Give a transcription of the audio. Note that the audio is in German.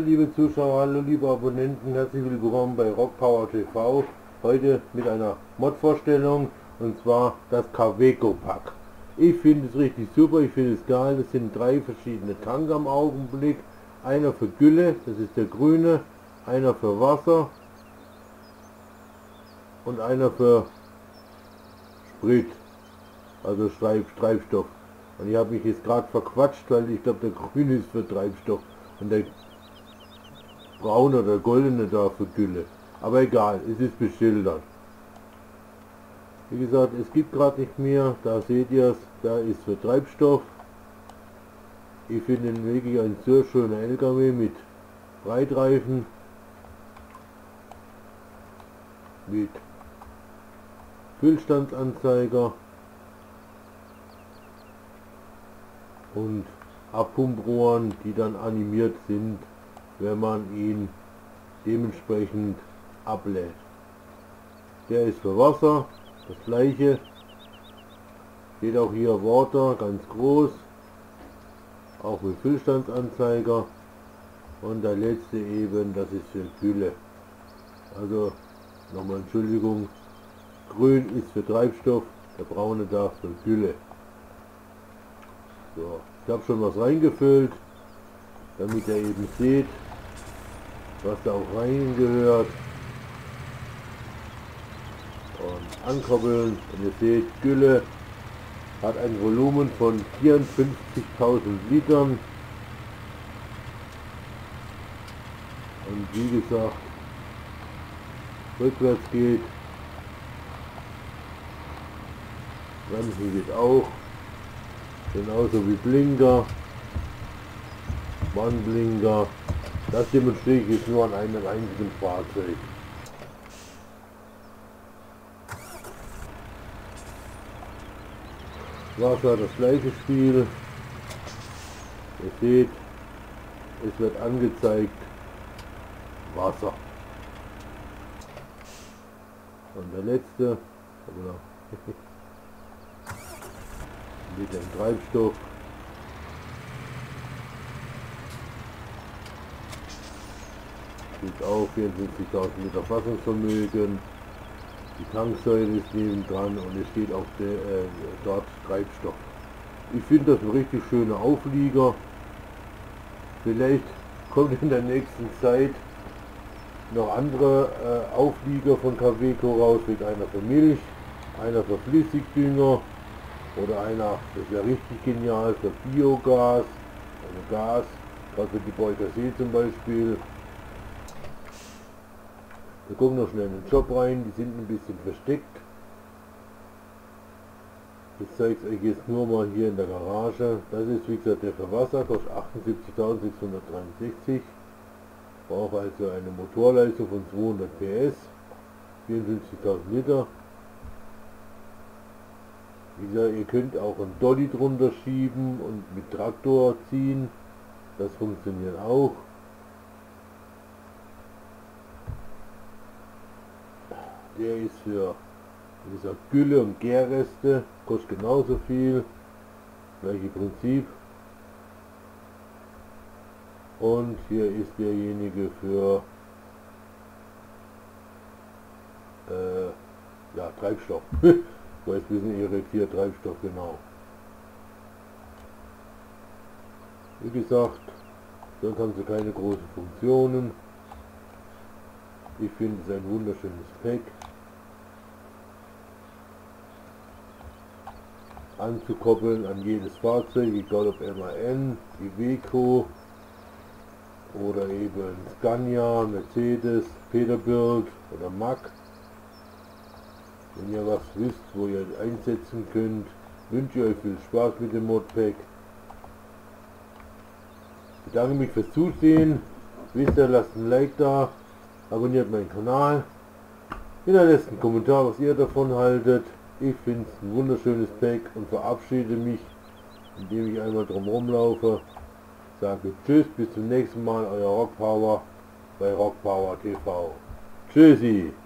Hallo liebe Zuschauer, hallo liebe Abonnenten, herzlich willkommen bei Rockpower TV. Heute mit einer Mod-Vorstellung und zwar das Kaweco Pack. Ich finde es richtig super, ich finde es geil. Das sind 3 verschiedene Tanks am Augenblick. Einer für Gülle, das ist der grüne, einer für Wasser und einer für Sprit, also Treibstoff. Und ich habe mich jetzt gerade verquatscht, weil ich glaube der grüne ist für Treibstoff und der braune oder goldene da für Gülle. Aber egal, es ist beschildert. Wie gesagt, es gibt gerade nicht mehr, da seht ihr es, da ist für Treibstoff. Ich finde ihn wirklich ein sehr schöner LKW mit Breitreifen, mit Füllstandsanzeiger und Abpumprohren, die dann animiert sind, wenn man ihn dementsprechend ablädt. Der ist für Wasser, das gleiche, steht auch hier Water ganz groß, auch mit Füllstandsanzeiger, und der letzte eben, das ist für Gülle. Also nochmal Entschuldigung, grün ist für Treibstoff, der braune da für Gülle. So, ich habe schon was reingefüllt, damit ihr eben seht, was da auch reingehört. Und ankoppeln, und ihr seht, Gülle hat ein Volumen von 54.000 Litern. Und wie gesagt, rückwärts geht, Bremsen geht auch, genauso wie Blinker, Warnblinker. Das demonstriere ich jetzt nur an einem einzigen Fahrzeug. Wasser das gleiche Spiel. Ihr seht, es wird angezeigt Wasser. Und der letzte, mit dem Treibstoff. Steht auch 54.000 Liter Fassungsvermögen. Die Tanksäule ist nebendran und es steht auch dort Treibstoff. Ich finde das ein richtig schöner Auflieger. Vielleicht kommt in der nächsten Zeit noch andere Auflieger von Kaweco raus, mit einer für Milch, einer für Flüssigdünger oder einer, das wäre richtig genial, für Biogas, also Gas, gerade für die Beuter See zum Beispiel. Wir gucken noch schnell in den Shop rein, die sind ein bisschen versteckt. Ich zeige es euch jetzt nur mal hier in der Garage. Das ist wie gesagt der für Wasser, kostet 78.663. Braucht also eine Motorleistung von 200 PS, 54.000 Liter. Wie gesagt, ihr könnt auch einen Dolly drunter schieben und mit Traktor ziehen. Das funktioniert auch. Der ist für, wie gesagt, Gülle und Gärreste, kostet genauso viel, gleiche Prinzip. Und hier ist derjenige für ja, Treibstoff. War jetzt ein bisschen irritiert, Treibstoff, genau. Wie gesagt, sonst haben sie keine großen Funktionen. Ich finde es ein wunderschönes Pack. Anzukoppeln an jedes Fahrzeug, egal ob MAN, Iveco oder eben Scania, Mercedes, Peterbilt oder Mack. Wenn ihr was wisst, wo ihr einsetzen könnt, wünsche ich euch viel Spaß mit dem Modpack. Ich bedanke mich fürs Zusehen. Wisst ihr, lasst ein Like da, abonniert meinen Kanal, hinterlasst einen Kommentar, was ihr davon haltet. Ich finde es ein wunderschönes Pack und verabschiede mich, indem ich einmal drum rumlaufe. Sage tschüss, bis zum nächsten Mal, euer Rockpower bei Rockpower TV. Tschüssi!